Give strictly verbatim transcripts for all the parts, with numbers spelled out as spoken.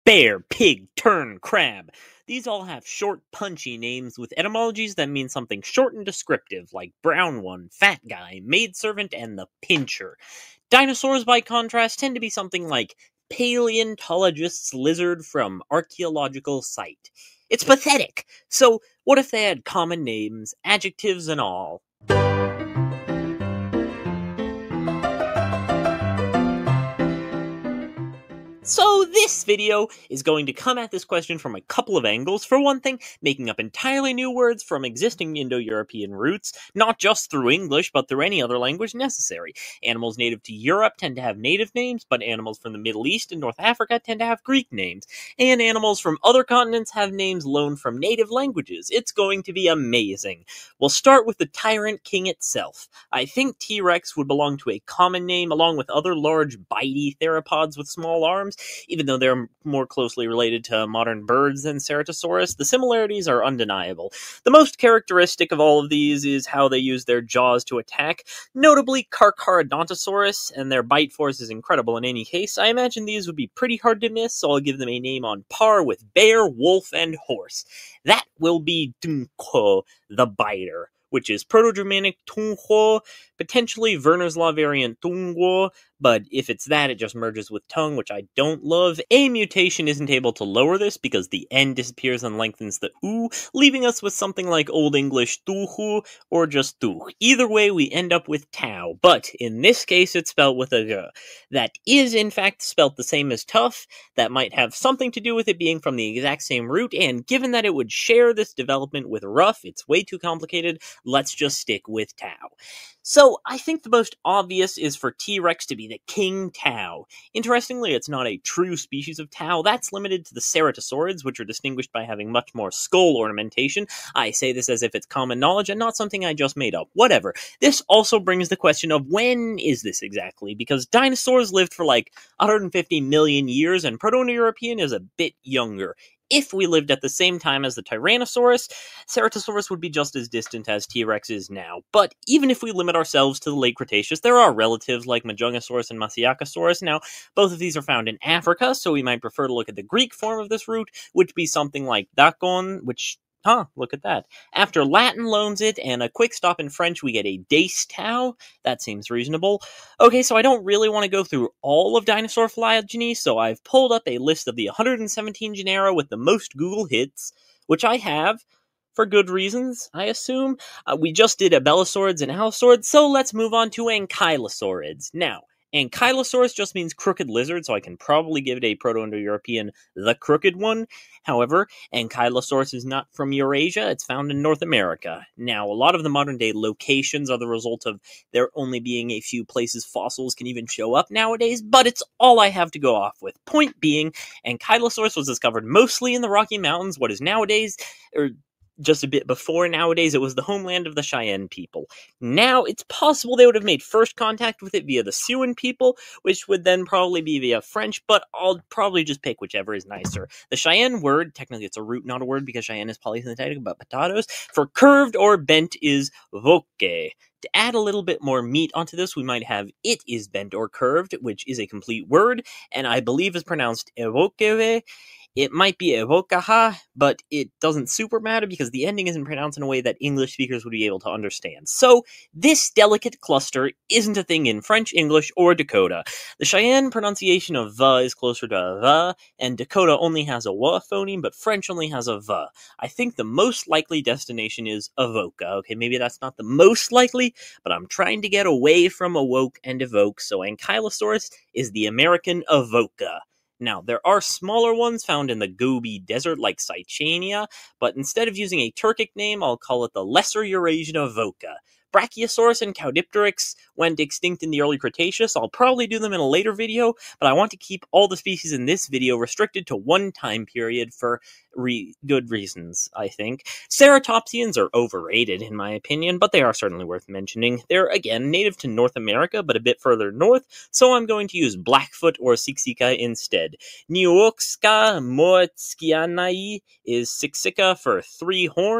bear, pig, tern, crab. These all have short, punchy names with etymologies that mean something short and descriptive, like brown one, fat guy, maidservant, and the pincher. Dinosaurs, by contrast, tend to be something like paleontologist's lizard from archaeological site. It's pathetic. So, what if they had common names, adjectives, and all? So this video is going to come at this question from a couple of angles. For one thing, making up entirely new words from existing Indo-European roots, not just through English, but through any other language necessary. Animals native to Europe tend to have native names, but animals from the Middle East and North Africa tend to have Greek names. And animals from other continents have names loaned from native languages. It's going to be amazing. We'll start with the tyrant king itself. I think T-Rex would belong to a common name along with other large bitey theropods with small arms. Even though they're more closely related to modern birds than Ceratosaurus, the similarities are undeniable. The most characteristic of all of these is how they use their jaws to attack, notably Carcharodontosaurus, and their bite force is incredible in any case. I imagine these would be pretty hard to miss, so I'll give them a name on par with bear, wolf, and horse. That will be Dunko, the biter, which is Proto-Germanic Tungo, potentially Werner's Law variant Tungo, but if it's that, it just merges with tongue, which I don't love. A mutation isn't able to lower this because the N disappears and lengthens the U, leaving us with something like Old English tuhu or just tuch. Either way, we end up with tau, but in this case, it's spelled with a g. That is, in fact, spelled the same as tough. That might have something to do with it being from the exact same root, and given that it would share this development with rough, it's way too complicated. Let's just stick with tau. So, I think the most obvious is for T-Rex to be the king tau. Interestingly, it's not a true species of tau. That's limited to the Ceratosaurids, which are distinguished by having much more skull ornamentation. I say this as if it's common knowledge and not something I just made up. Whatever. This also brings the question of when is this exactly? Because dinosaurs lived for like one hundred fifty million years, and Proto-European is a bit younger. If we lived at the same time as the Tyrannosaurus, Ceratosaurus would be just as distant as T-Rex is now. But even if we limit ourselves to the Late Cretaceous, there are relatives like Majungasaurus and Masiakasaurus. Now, both of these are found in Africa, so we might prefer to look at the Greek form of this root, which would be something like Dakon, which... Huh, look at that. After Latin loans it and a quick stop in French, we get a dace tau. That seems reasonable. Okay, so I don't really want to go through all of dinosaur phylogeny, so I've pulled up a list of the one hundred seventeen genera with the most Google hits, which I have, for good reasons, I assume. Uh, we just did Abelisaurids and Allosaurids, so let's move on to Ankylosaurids. Now, Ankylosaurus just means crooked lizard, so I can probably give it a Proto-Indo-European the crooked one. However, Ankylosaurus is not from Eurasia, it's found in North America. Now, a lot of the modern-day locations are the result of there only being a few places fossils can even show up nowadays, but it's all I have to go off with. Point being, Ankylosaurus was discovered mostly in the Rocky Mountains, what is nowadays, or just a bit before nowadays, it was the homeland of the Cheyenne people. Now, it's possible they would have made first contact with it via the Siouan people, which would then probably be via French, but I'll probably just pick whichever is nicer. The Cheyenne word, technically it's a root, not a word, because Cheyenne is polysynthetic about potatoes, for curved or bent is voke. To add a little bit more meat onto this, we might have it is bent or curved, which is a complete word, and I believe is pronounced evokeve. It might be evokaha, but it doesn't super matter because the ending isn't pronounced in a way that English speakers would be able to understand. So, this delicate cluster isn't a thing in French, English, or Dakota. The Cheyenne pronunciation of "va" is closer to "va", and Dakota only has a "wa" phoneme, but French only has a "va". I think the most likely destination is Avoca. Okay, maybe that's not the most likely, but I'm trying to get away from awoke and evoke, so Ankylosaurus is the American Avoca. Now, there are smaller ones found in the Gobi Desert, like Seychania, but instead of using a Turkic name, I'll call it the Lesser Eurasian Avoca. Brachiosaurus and Caudipteryx went extinct in the early Cretaceous. I'll probably do them in a later video, but I want to keep all the species in this video restricted to one time period for re good reasons, I think. Ceratopsians are overrated, in my opinion, but they are certainly worth mentioning. They're, again, native to North America, but a bit further north, so I'm going to use Blackfoot or Siksika instead. Neoxka moetskianai is Siksika for three horn.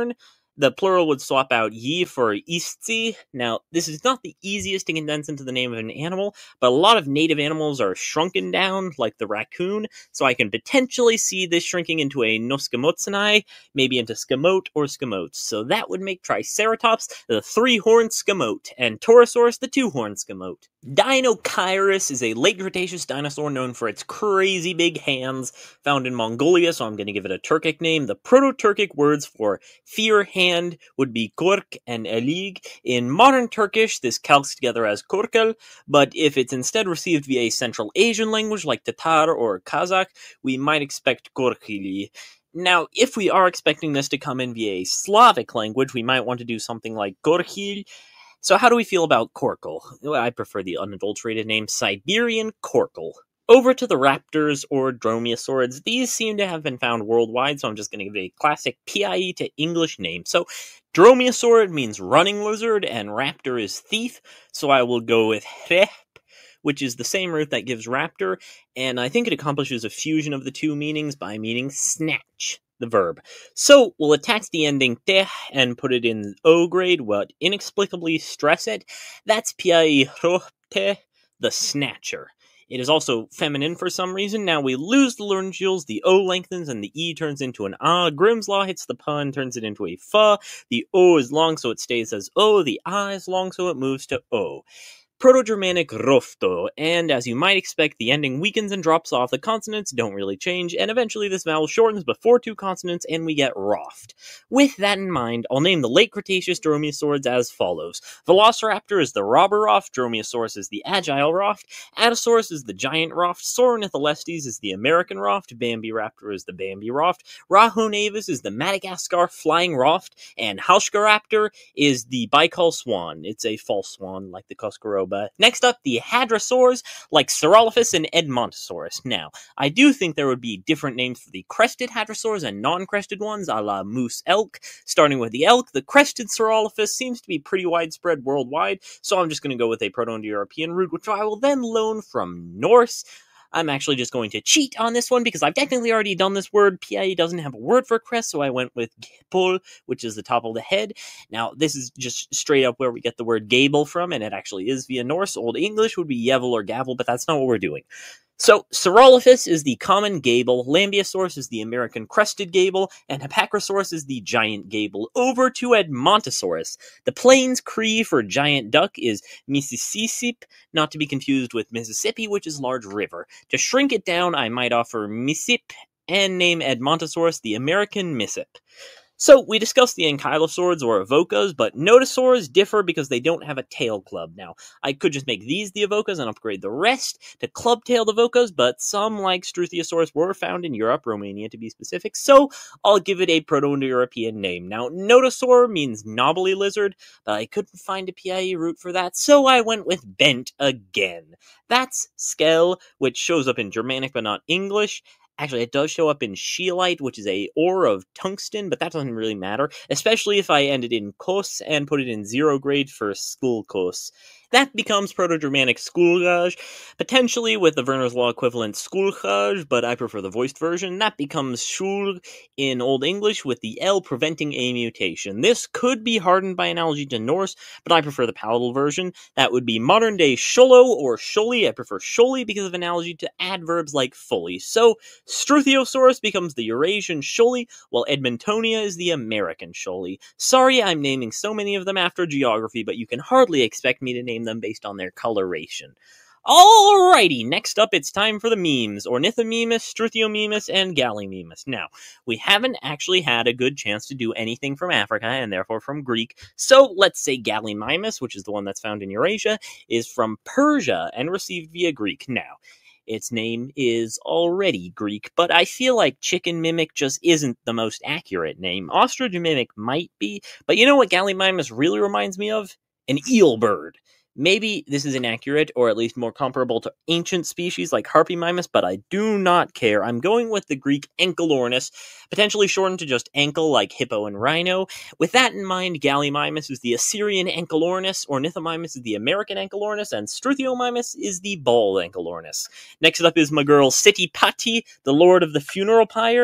The plural would swap out ye for istzi. Now, this is not the easiest to condense into the name of an animal, but a lot of native animals are shrunken down, like the raccoon, so I can potentially see this shrinking into a noscamotsani, maybe into scamote or scamotes. So that would make Triceratops the three-horned scamote, and Torosaurus the two-horned scamote. Deinocheirus is a late Cretaceous dinosaur known for its crazy big hands, found in Mongolia, so I'm going to give it a Turkic name. The Proto-Turkic words for fear hand would be kork and elig. In modern Turkish, this calcs together as korkel, but if it's instead received via a Central Asian language like Tatar or Kazakh, we might expect korkili. Now, if we are expecting this to come in via a Slavic language, we might want to do something like korkil. So how do we feel about Korkel? Well, I prefer the unadulterated name Siberian Korkel. Over to the Raptors or Dromaeosaurs. These seem to have been found worldwide, so I'm just going to give it a classic P I E to English name. So, Dromaeosaur means running lizard, and Raptor is thief, so I will go with Rep, which is the same root that gives Raptor, and I think it accomplishes a fusion of the two meanings by meaning snatch, the verb. So, we'll attach the ending te and put it in O grade, but inexplicably stress it. That's P I E ropte, the snatcher. It is also feminine for some reason. Now we lose the laryngeals, the O lengthens, and the E turns into an A. Grimm's Law hits the pun, turns it into a F. The O is long, so it stays as O. The A is long, so it moves to O. Proto-Germanic rofto, and as you might expect, the ending weakens and drops off. The consonants don't really change, and eventually this vowel shortens before two consonants, and we get roft. With that in mind, I'll name the late Cretaceous Dromaeosaurs as follows. Velociraptor is the robber roft, Dromaeosaurus is the agile roft, Hadrosaurs is the giant roft, Ornithomimids is the American roft, Bambiraptor is the Bambi roft, Rahonavis is the Madagascar flying roft, and Halshkaraptor is the Baikal swan. It's a false swan, like the Cuscaroba. Next up, the Hadrosaurs, like Cerolophus and Edmontosaurus. Now, I do think there would be different names for the crested Hadrosaurs and non-crested ones, a la moose elk. Starting with the elk, the crested Cerolophus seems to be pretty widespread worldwide, so I'm just going to go with a Proto-Indo-European root, which I will then loan from Norse. I'm actually just going to cheat on this one because I've technically already done this word. P I E doesn't have a word for crest, so I went with gepol, which is the top of the head. Now, this is just straight up where we get the word gable from, and it actually is via Norse. Old English would be yevel or gavel, but that's not what we're doing. So, Cerolophus is the common gable, Lambeosaurus is the American crested gable, and Hipparchosaurus is the giant gable. Over to Edmontosaurus. The Plains Cree for giant duck is Mississippi, not to be confused with Mississippi, which is large river. To shrink it down, I might offer Missip and name Edmontosaurus the American Missip. So, we discussed the Ankylosaurs or Evocas, but Nodosaurs differ because they don't have a tail club. Now, I could just make these the Evocas and upgrade the rest to club-tailed Evocas, but some, like Struthiosaurus, were found in Europe, Romania to be specific, so I'll give it a Proto-Indo-European name. Now, Nodosaur means knobbly lizard, but I couldn't find a P I E root for that, so I went with bent again. That's Skell, which shows up in Germanic but not English. Actually, it does show up in scheelite, which is a ore of tungsten, but that doesn't really matter, especially if I ended in kos and put it in zero grade for skulkos. That becomes Proto-Germanic skulgaj, potentially with the Werner's Law equivalent skulgaj, but I prefer the voiced version. That becomes shulg in Old English with the L preventing a mutation. This could be hardened by analogy to Norse, but I prefer the palatable version. That would be modern-day sholo or sholi. I prefer sholi because of analogy to adverbs like fully. So, Struthiosaurus becomes the Eurasian sholi, while Edmontonia is the American sholi. Sorry I'm naming so many of them after geography, but you can hardly expect me to name them based on their coloration. Alrighty, next up it's time for the memes, Ornithomimids, Struthiomimus, and Gallimimus. Now, we haven't actually had a good chance to do anything from Africa, and therefore from Greek, so let's say Gallimimus, which is the one that's found in Eurasia, is from Persia and received via Greek. Now, its name is already Greek, but I feel like Chicken Mimic just isn't the most accurate name. Ostrich Mimic might be, but you know what Gallimimus really reminds me of? An eel bird. Maybe this is inaccurate, or at least more comparable to ancient species like Harpymimus, but I do not care. I'm going with the Greek Ankylornis, potentially shortened to just ankle like hippo and rhino. With that in mind, Gallimimus is the Assyrian Ankylornis, Ornithomimimus is the American Ankylornis, and Struthiomimus is the bald Ankylornis. Next up is my girl Sitipati, the lord of the funeral pyre.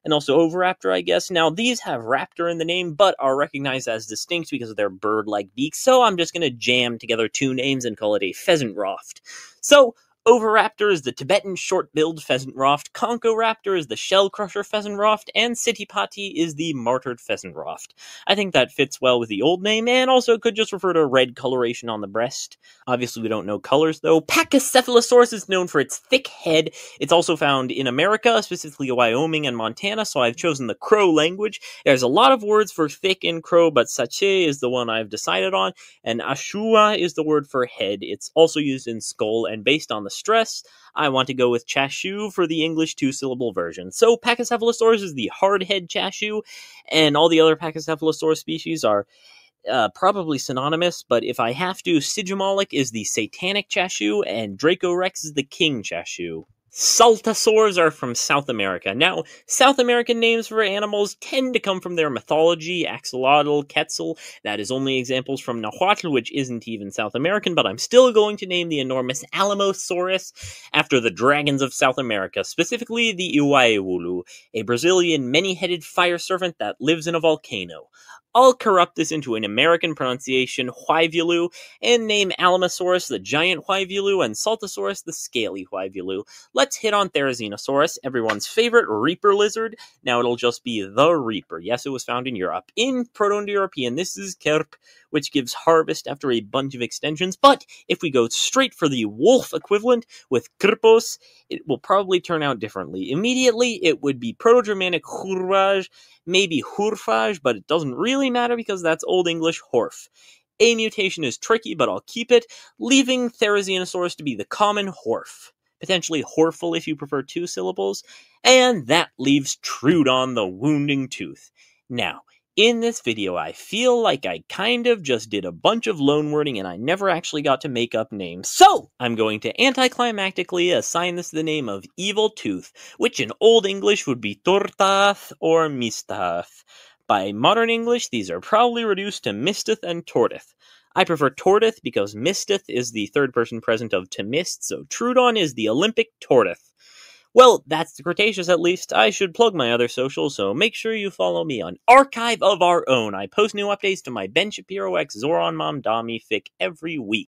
and also Oviraptor, I guess. Now, these have raptor in the name, but are recognized as distinct because of their bird-like beaks, so I'm just going to jam together two names and call it a pheasant raft. So, Oviraptor is the Tibetan short-billed pheasant raft, Conchoraptor is the shell-crusher pheasant raft, and Sittipati is the martyred pheasant raft. I think that fits well with the old name, and also could just refer to red coloration on the breast. Obviously, we don't know colors, though. Pachycephalosaurs is known for its thick head. It's also found in America, specifically Wyoming and Montana, so I've chosen the Crow language. There's a lot of words for thick in Crow, but sache is the one I've decided on, and ashua is the word for head. It's also used in skull, and based on the stress, I want to go with chashu for the English two-syllable version. So Pachycephalosaurs is the hard-head chashu, and all the other Pachycephalosaur species are uh, probably synonymous, but if I have to, Sigmolik is the satanic chashu, and Dracorex is the king chashu. Saltasaurs are from South America. Now, South American names for animals tend to come from their mythology, axolotl, quetzal. That is only examples from Nahuatl, which isn't even South American, but I'm still going to name the enormous Alamosaurus after the dragons of South America, specifically the Iwaiulu, a Brazilian many-headed fire serpent that lives in a volcano. I'll corrupt this into an American pronunciation, Huayvilu, and name Alamosaurus the giant Huayvilu and Saltasaurus the scaly Huayvilu. Let's hit on Therizinosaurus, everyone's favorite reaper lizard. Now it'll just be the reaper. Yes, it was found in Europe. In Proto-Indo-European, this is kerp, which gives harvest after a bunch of extensions, but if we go straight for the wolf equivalent with krpos, it will probably turn out differently. Immediately, it would be Proto-Germanic hurvaj, maybe hurfaj, but it doesn't really matter because that's Old English horf. A mutation is tricky, but I'll keep it, leaving Therizinosaurus to be the common horf. Potentially horful if you prefer two syllables, and that leaves Troodon the wounding tooth. Now, in this video, I feel like I kind of just did a bunch of loanwording and I never actually got to make up names. So, I'm going to anticlimactically assign this the name of Evil Tooth, which in Old English would be Tortath or Mistath. By modern English, these are probably reduced to Mistith and Tortith. I prefer Tortith because Mistith is the third person present of to mist, so Troodon is the Olympic Tortith. Well, that's the Cretaceous at least. I should plug my other socials, so make sure you follow me on Archive of Our Own. I post new updates to my Ben Shapiro X Zoran Mom Dami fic every week.